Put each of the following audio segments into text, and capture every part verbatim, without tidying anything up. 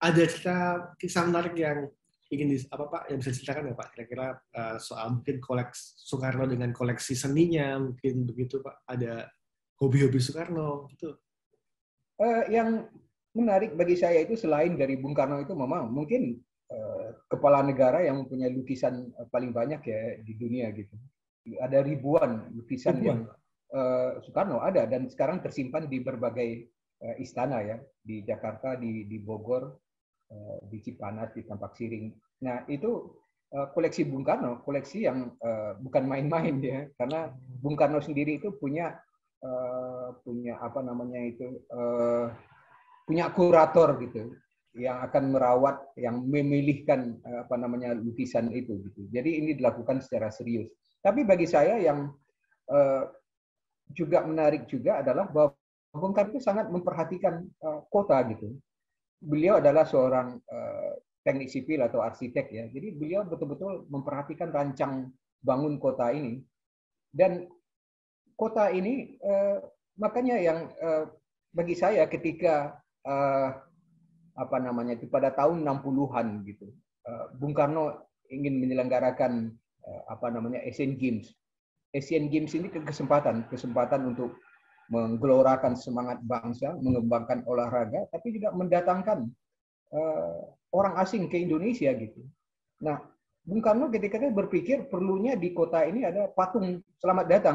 ada cerita kisah menarik yang ingin dis, apa Pak yang bisa ceritakan ya Pak kira-kira uh, soal mungkin koleksi Soekarno dengan koleksi seninya mungkin begitu Pak, ada hobi-hobi Soekarno gitu. Uh, yang menarik bagi saya itu selain dari Bung Karno itu memang mungkin uh, kepala negara yang mempunyai lukisan paling banyak ya di dunia gitu. Ada ribuan lukisan ribuan. yang uh, Soekarno ada dan sekarang tersimpan di berbagai uh, istana ya, di Jakarta, di di Bogor, uh, di Cipanas, di Tampak Siring. Nah, itu uh, koleksi Bung Karno, koleksi yang uh, bukan main-main ya, karena Bung Karno sendiri itu punya uh, punya apa namanya itu uh, punya kurator gitu yang akan merawat, yang memilihkan apa namanya lukisan itu gitu. Jadi ini dilakukan secara serius. Tapi bagi saya yang uh, juga menarik juga adalah bahwa Bung Karno itu sangat memperhatikan uh, kota gitu. Beliau adalah seorang uh, teknik sipil atau arsitek ya. Jadi beliau betul-betul memperhatikan rancang bangun kota ini. Dan kota ini uh, makanya yang uh, bagi saya ketika uh, apa namanya itu pada tahun enam puluhan gitu. Uh, Bung Karno ingin menyelenggarakan uh, apa namanya Asian Games. Asian Games ini kesempatan, kesempatan untuk menggelorakan semangat bangsa, mengembangkan olahraga, tapi juga mendatangkan uh, orang asing ke Indonesia gitu. Nah, Bung Karno ketika itu berpikir perlunya di kota ini ada patung selamat datang.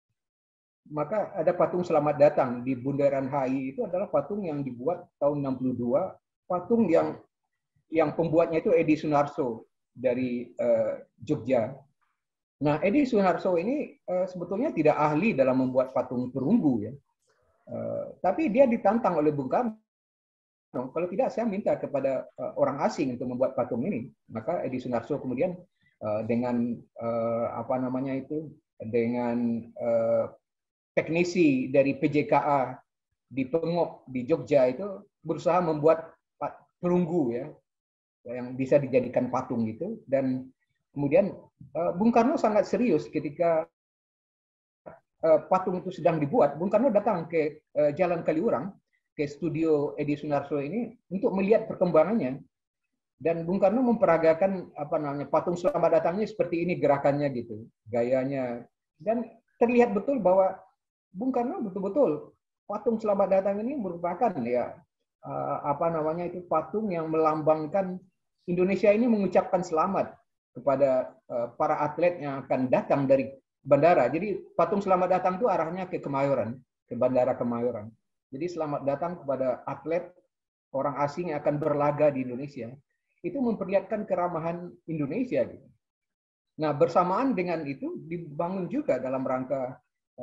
Maka ada patung selamat datang di Bundaran H I itu adalah patung yang dibuat tahun enam puluh dua, patung yang yang pembuatnya itu Edi Sunarso dari uh, Jogja. Nah, Edi Sunarso ini uh, sebetulnya tidak ahli dalam membuat patung perunggu ya. Uh, tapi dia ditantang oleh Bung Karno. Kalau tidak saya minta kepada uh, orang asing untuk membuat patung ini. Maka Edi Sunarso kemudian uh, dengan uh, apa namanya itu dengan uh, teknisi dari P J K A di Pengok di Jogja itu berusaha membuat perunggu ya yang bisa dijadikan patung gitu. Dan kemudian Bung Karno sangat serius ketika patung itu sedang dibuat. Bung Karno datang ke Jalan Kaliurang, ke studio Edi Sunarso ini untuk melihat perkembangannya. Dan Bung Karno memperagakan apa namanya patung selamat datangnya seperti ini gerakannya gitu, gayanya. Dan terlihat betul bahwa Bung Karno betul-betul patung selamat datang ini merupakan ya apa namanya itu patung yang melambangkan Indonesia ini mengucapkan selamat kepada para atlet yang akan datang dari bandara. Jadi patung selamat datang itu arahnya ke Kemayoran, ke Bandara Kemayoran. Jadi selamat datang kepada atlet orang asing yang akan berlaga di Indonesia. Itu memperlihatkan keramahan Indonesia gitu. Nah, bersamaan dengan itu dibangun juga dalam rangka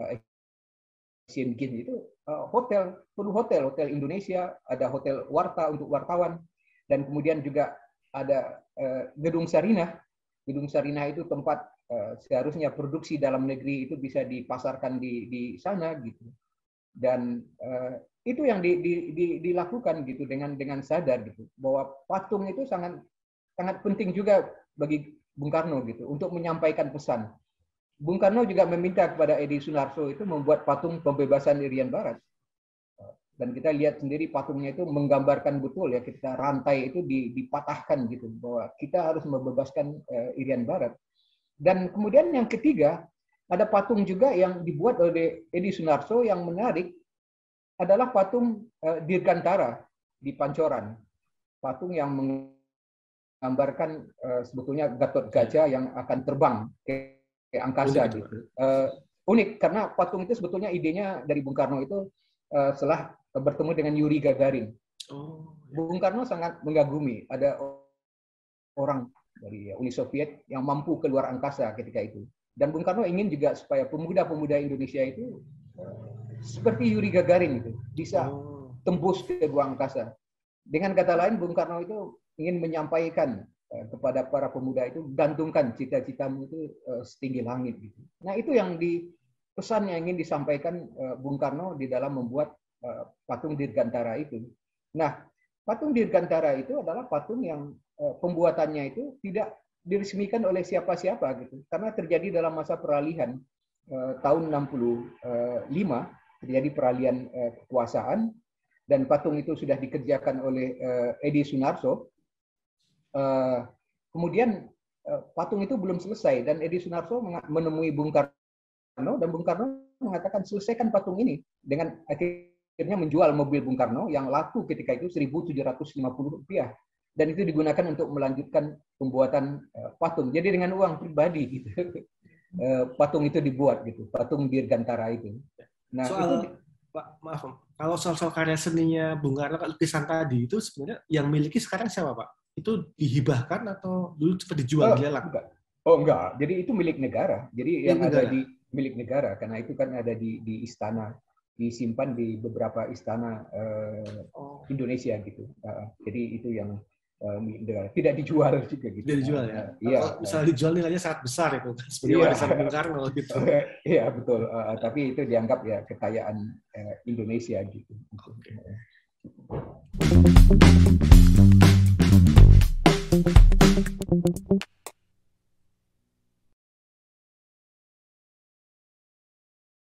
Asian Games itu uh, hotel, penuh hotel, hotel Indonesia, ada hotel Warta untuk wartawan, dan kemudian juga ada uh, Gedung Sarinah. Gedung Sarinah itu tempat uh, seharusnya produksi dalam negeri itu bisa dipasarkan di di sana gitu. Dan uh, itu yang di, di, di, dilakukan gitu dengan dengan sadar gitu bahwa patung itu sangat sangat penting juga bagi Bung Karno gitu untuk menyampaikan pesan. Bung Karno juga meminta kepada Edi Sunarso itu membuat patung pembebasan Irian Barat. Dan kita lihat sendiri patungnya itu menggambarkan betul ya, kita rantai itu dipatahkan gitu bahwa kita harus membebaskan uh, Irian Barat. Dan kemudian yang ketiga, ada patung juga yang dibuat oleh Edi Sunarso yang menarik adalah patung uh, Dirgantara di Pancoran. Patung yang menggambarkan uh, sebetulnya Gatot Gajah yang akan terbang ke angkasa unik, gitu. Uh, unik karena patung itu sebetulnya idenya dari Bung Karno itu uh, setelah bertemu dengan Yuri Gagarin. Oh, ya. Bung Karno sangat mengagumi ada orang dari Uni Soviet yang mampu keluar angkasa ketika itu. Dan Bung Karno ingin juga supaya pemuda-pemuda Indonesia itu uh, seperti Yuri Gagarin itu bisa oh. tembus ke ruang angkasa. Dengan kata lain, Bung Karno itu ingin menyampaikan kepada para pemuda itu, gantungkan cita-citamu itu uh, setinggi langit gitu. Nah, itu yang di pesan yang ingin disampaikan uh, Bung Karno di dalam membuat uh, patung Dirgantara itu. Nah, patung Dirgantara itu adalah patung yang uh, pembuatannya itu tidak diresmikan oleh siapa-siapa gitu. Karena terjadi dalam masa peralihan uh, tahun enam puluh lima, terjadi peralihan uh, kekuasaan, dan patung itu sudah dikerjakan oleh uh, Edi Sunarso. Uh, kemudian uh, patung itu belum selesai dan Edi Sunarso menemui Bung Karno dan Bung Karno mengatakan selesaikan patung ini, dengan akhirnya menjual mobil Bung Karno yang laku ketika itu seribu tujuh ratus lima puluh rupiah. Dan itu digunakan untuk melanjutkan pembuatan uh, patung. Jadi dengan uang pribadi gitu. uh, patung itu dibuat gitu, patung Dirgantara itu. Nah, soal, itu Pak, maaf, kalau soal-soal karya seninya Bung Karno, lukisan tadi itu sebenarnya yang miliki sekarang siapa, Pak? Itu dihibahkan atau dulu sempat dijual oh, dilelang? enggak. Oh enggak, jadi itu milik negara. Jadi milik yang negara. ada di milik negara, karena itu kan ada di di istana, disimpan di beberapa istana uh, oh. Indonesia gitu. Uh, jadi itu yang uh, milik negara, tidak dijual juga gitu. Tidak dijual ya? Uh, iya. Kalau misalnya dijual nilainya sangat besar itu, sebagai iya. warisan Bung Karno gitu. Iya betul, uh, tapi itu dianggap ya kekayaan uh, Indonesia gitu. Okay.